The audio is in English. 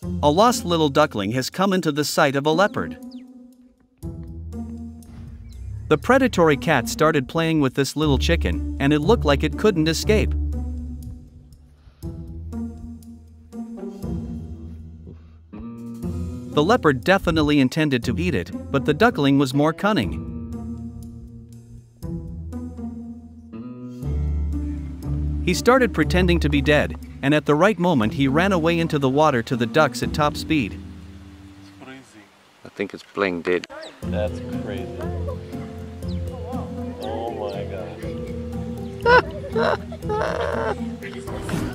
A lost little duckling has come into the sight of a leopard. The predatory cat started playing with this little chicken, and it looked like it couldn't escape. The leopard definitely intended to eat it, but the duckling was more cunning. He started pretending to be dead, and at the right moment he ran away into the water to the ducks at top speed. It's crazy. I think it's playing dead. That's crazy. Oh my gosh.